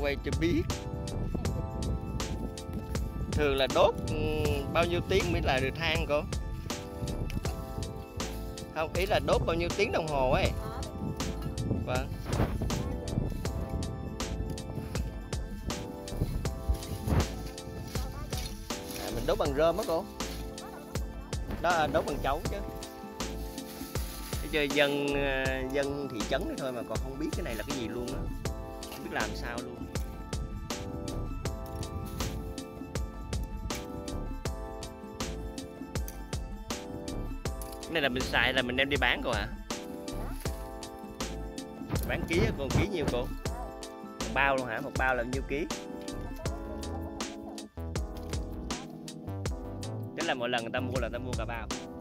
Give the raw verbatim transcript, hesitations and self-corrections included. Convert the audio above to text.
quay cho biết. Thường là đốt bao nhiêu tiếng mới là được than cô? Không, ý là đốt bao nhiêu tiếng đồng hồ ấy. Vâng. À, mình đốt bằng rơm á cô? Đó, đốt bằng cháu chứ. Bây giờ dân dân thị trấn này thôi mà còn không biết cái này là cái gì luôn á. Không biết làm sao luôn. Cái này là mình xài là mình đem đi bán cô hả? Bán ký á, còn ký nhiêu cô? Một bao luôn hả? Một bao là nhiêu ký? Tức là mỗi lần người ta mua là người ta mua cả bao.